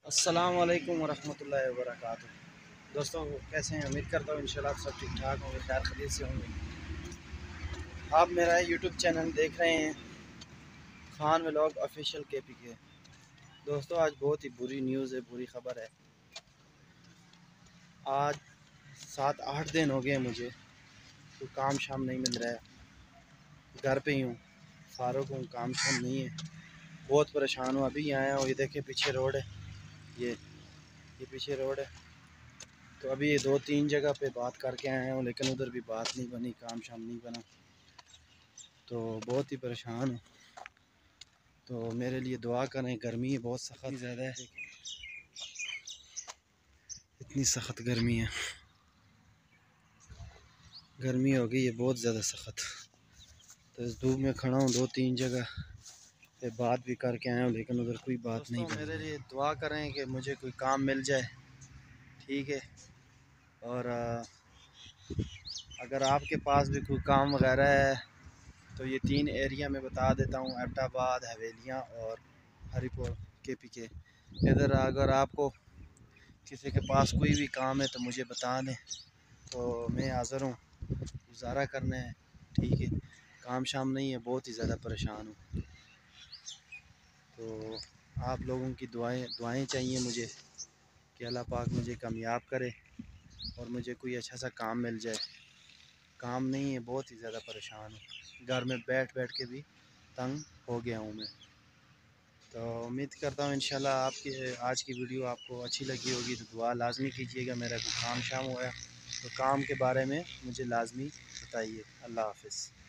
अस्सलाम वालेकुम वरहमतुल्लाहि वबरकातुहू। दोस्तों कैसे हैं? उम्मीद करता हूँ इंशाल्लाह आप सब ठीक ठाक होंगे, खैर खैरियत से होंगे। आप मेरा यूट्यूब चैनल देख रहे हैं खान व्लॉग ऑफिशियल KPK। दोस्तों आज बहुत ही बुरी न्यूज़ है, बुरी ख़बर है। आज 7-8 दिन हो गए मुझे कोई काम शाम नहीं मिल रहा है, घर पे ही हूँ, फारुक हूँ, काम शाम नहीं है, बहुत परेशान हूँ। अभी आया हूँ, ये देखे पीछे रोड है, ये पीछे रोड है। तो अभी ये 2-3 जगह पे बात करके आया हूँ, लेकिन उधर भी बात नहीं बनी, काम शाम नहीं बना, तो बहुत ही परेशान हूँ। तो मेरे लिए दुआ करें। गर्मी है बहुत सख्त ज़्यादा है, इतनी सख्त गर्मी है, गर्मी हो गई है बहुत ज़्यादा सख्त। तो इस धूप में खड़ा हूँ, 2-3 जगह पे बात भी करके आया हूँ, लेकिन उधर कोई बात नहीं बनी। मेरे लिए दुआ करें कि मुझे कोई काम मिल जाए, ठीक है। और अगर आपके पास भी कोई काम वगैरह है तो ये 3 एरिया में बता देता हूँ, एबटाबाद, हवेलियाँ और हरीपुर KPK। इधर अगर आपको किसी के पास कोई भी काम है तो मुझे बता दें, तो मैं हाज़िर हूँ गुजारा करने है, ठीक है। काम शाम नहीं है, बहुत ही ज़्यादा परेशान हूँ। तो आप लोगों की दुआएं चाहिए मुझे कि अल्लाह पाक मुझे कामयाब करे और मुझे कोई अच्छा सा काम मिल जाए। काम नहीं है, बहुत ही ज़्यादा परेशान हूँ, घर में बैठ बैठ के भी तंग हो गया हूँ मैं। तो उम्मीद करता हूँ इंशाल्लाह आपकी आज की वीडियो आपको अच्छी लगी होगी, तो दुआ लाज़मी कीजिएगा। मेरा कोई काम शाम हुआ तो काम के बारे में मुझे लाज़मी बताइए। अल्लाह हाफ़िज़।